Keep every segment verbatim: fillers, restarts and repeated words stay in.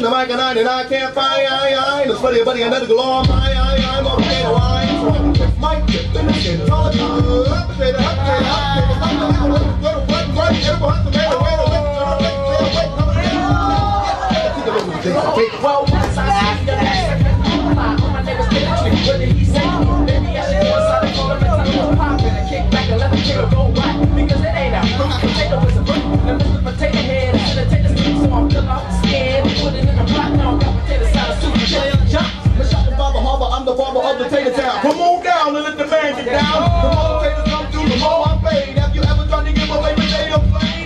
the mic and I and I can't find I I the sweaty buddy another galore my I I'm okay to wine so I can kick my kick and I can call it up to the up to the up to the what what what everyone's the man the way to live well once I see the last my name is Dimitri what did he say maybe I should go outside and call him and tell him pop and kick back and let the kid go right because it ain't a fruit potato is a fruit and Mister Potato Head I should have taken the so I'm still out scared put it in a pot now got potato salad soup jump Michelle the Father Harbor I'm the barber of the Tater Town come on down and let the band get down the more taters come through the more I'm paid have you ever tried to give away potato plane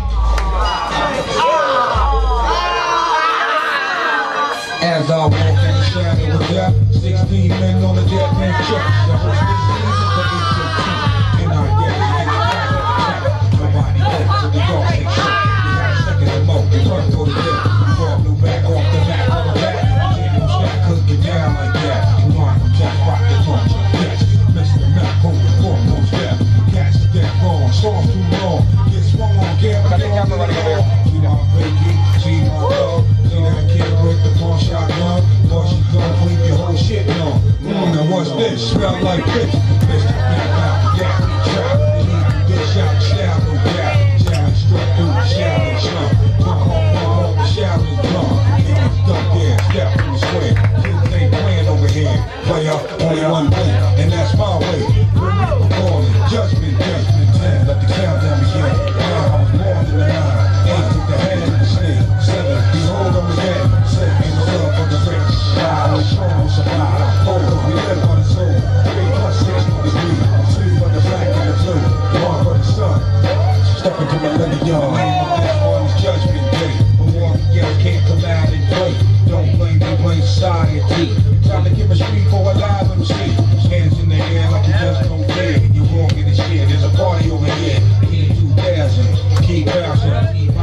as I walk in the shadow of death sixteen men on the death man check the whole season for eight fifteen and I get it nobody else to the dog take shit you got a second to mow you turn for the death you fall blue back off the back on the back you can't no stack could get down like that you want to jack rock the punch yes Mister Mac hold the foremost step catch the death wrong storm too long get swung on camera we want Ricky see my dog see that kid break the pawn shotgun or she gon' leave your whole shit on mm, now what's this smell like bitch Mister Mac out yeah trap they need to get shot style no gap challenge struck through the shower slump my home my home the shower drum niggas stuck there step in the square kids ain't playing over here play up only one way and that's my way we're calling judgment judgment ten let the countdown begin now I was born in the nine eight took the head of the snake seven behold I'm again six in the love of the rich five we show them survive four we live on the soul three plus sixty degrees two for the black and the blue one for the sun step into my living yard this one is judgment day but one yells can't come out and play don't blame me blame society time to give a street for a live M C hands in the air like you just don't care you're wrong in the shit there's a party over here E two thousand keep bouncing keep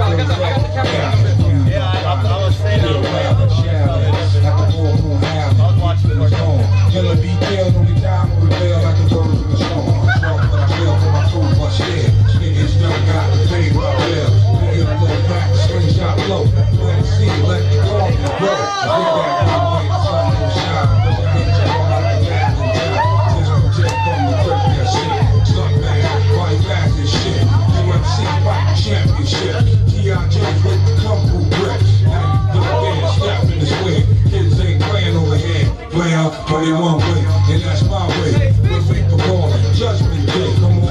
yeah, I, I was saying that. Killer be killed only time will reveal like a bird from the storm. Smoke what I feel for my food, but shit. Niggas don't got to pay what I will. We get a little back, slingshot blow. Let it see, let the dog go. I think that good way, the sun will shine. Doesn't get you all out the back and die. Just protect from the grip of that shit. Stuck back, fight fast as shit. U F C fight championship. T I J with the kung fu grip. Now you get there, step in the square. Kids ain't playing over here. Play out, only one way, and that's my way. We're free for calling, judgment day, come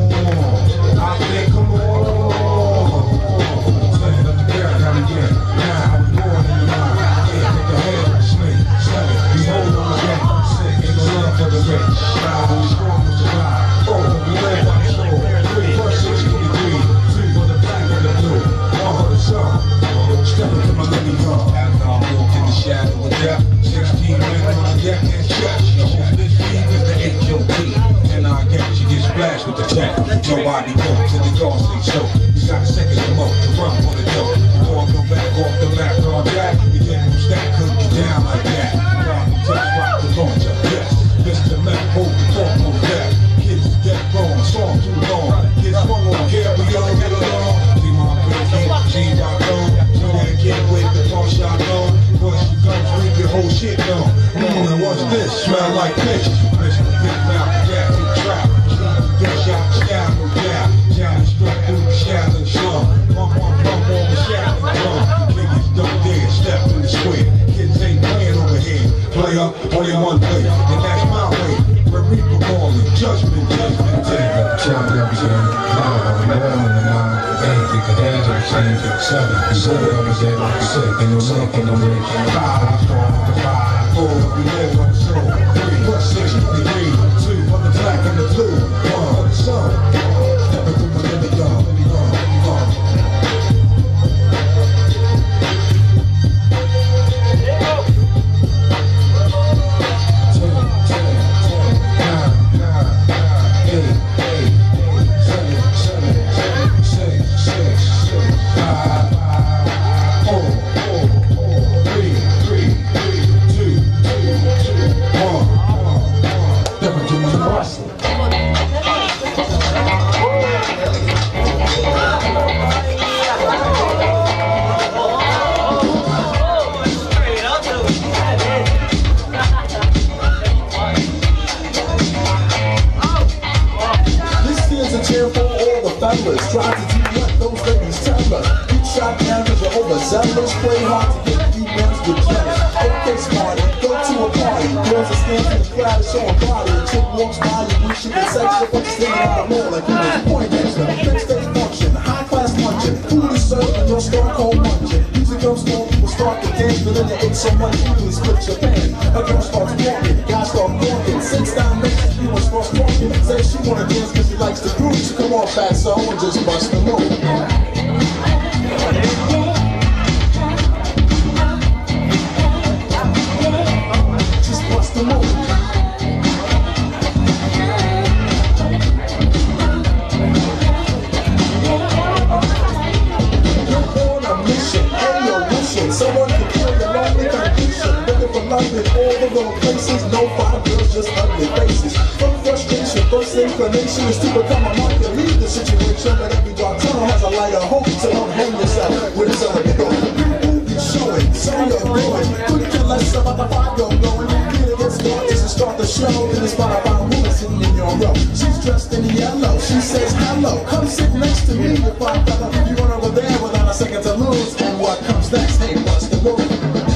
on. I say, come on. Saying up the girl down again. Now I was born in the line. Yeah, take the head of the snake. Seven, behold on the game. Six, ain't no love for the rich. Five, only strong will survive. Four, we live on the soul. Three, plus sixty degrees. Two for the black and the blue. One for the sun. Step into my living room. After I walk in the shadow of death. sixteen men on the deck and chest. This feed is the H O T. And I get you get splashed with the tech. Nobody go to the dog say so. You got a second to mow to run for the dough. Before I go back off the map, on back. You can't move stack, couldn't get down like that. Problem takes rock the launcher. Yes, Mister Mac, hold the foremost back. Kids dead wrong, song too long. Kids swung on care, we all get along. See my baby, see my dog. See that kid with the pawn shot on. Once you come, leave your whole shit on. Mm, and what's this? Smell like fish. Mission big mouth, jack and trap. Get shot, stab, no gap. Challenge struck through the shadow slum. Pump on, pump on the shadow drum. Niggas don't dare step in the square. Kids ain't playing over here. Play up, only one way, and that's my way. We're reaper calling, judgment, judgment day. Champion began, now I'm born in the nine. Eight, you can head to the change of seven. Seven, I'm a dead like six. And you're making them rich. Five, I'm strong with the five. Four, we live on the soul. Three, plus sixty degrees. Two, for the black and the blue. One, for the sun. Stepping through my living yard, living yard, living yard. Awesome. hard to get you ones with jealous. Okay, smarty, go to a party. Girls are standing in the crowd and showing body. A chick walks by, you wish you could sex her, but you're standing on the mall like you was Poindexter. Next day function, high class luncheon. Food is served and you'll start cold munching. Music comes on, people start to dance, but then they ate so much you really split your pants. A girl starts walking, guys start walking. Six down next to you and starts walking. Says she wanna dance because she likes the groove. So come on, fat so and just bust the move. Just bust the move. Someone to kill your lonely condition. Looking for love in all the wrong places. No fine girls, just ugly faces. From frustration, first inclination is to become a monk and leave the situation. But every dark tunnel has a light of hope. So don't hang yourself with a sun to go. You showing, so you're going. Couldn't care less about the fire you're blowing. Get against darkness and start the show. Then it's about a found woman sitting in your row. She's dressed in yellow. She says hello. Come sit next to me. If I fella, you run over there without a second to lose. And what comes next? Hey, what's the move?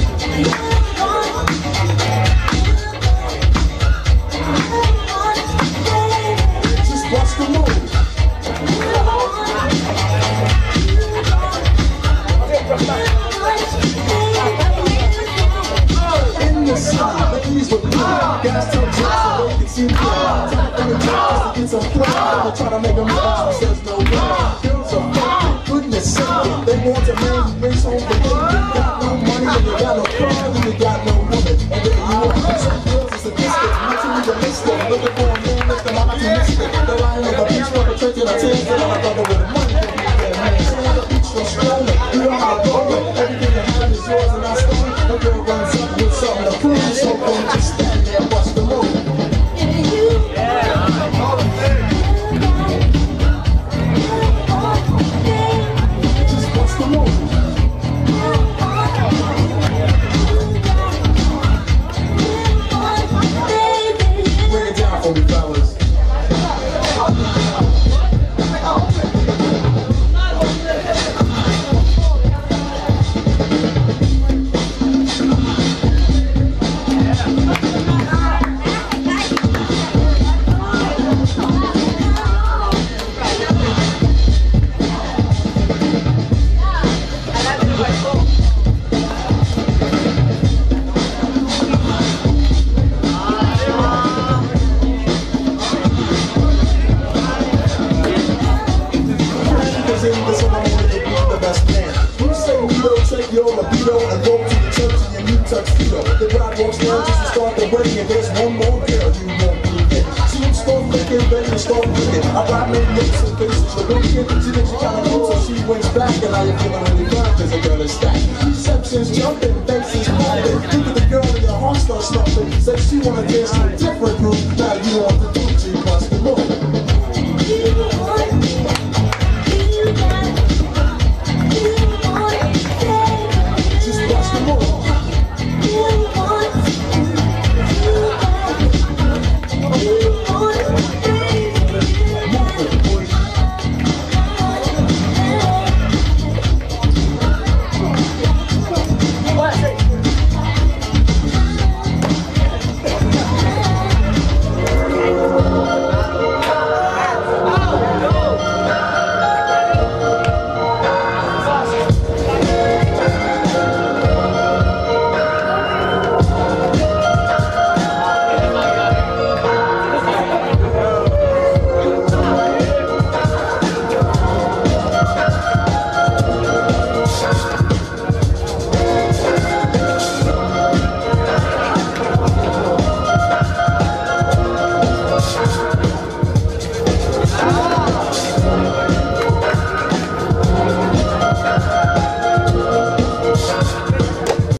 Just what's the move? In the sun, ladies with blue gas till tips so they can see clear. Time for the jobs to get some play. Never try to make them laugh. She says no way. Girls are funky, goodness sake. They want a man who brings home the money. You got no money and you got no car and you got no woman. And there you are. Some girls are sadistic, mentally realistic. Looking for a man that's them optimistic. They're lying on the beach perpetrating a tears that I thought with the money. Sitting on the beach for strolling. You know how I'm rolling. Everything you have is yours and I stole it. A girl runs up with something to prove. So don't just stand there and watch the move. Just watch the move. Bring it down for me, fellas. Your libido and go to the church in your new tuxedo. The bride walks down just to start the wedding, and there's one more girl you won't forget. See him start thinking, ready to start thinking. I ride no lips and faces, you're looking. She thinks you kinda cute, so she winks back, and now you're feeling really bad, cause the girl is stacked. Perceptions jumping, faces popping. Look at the girl and your heart starts slumping. Says she wanna dance to a different group, now you want to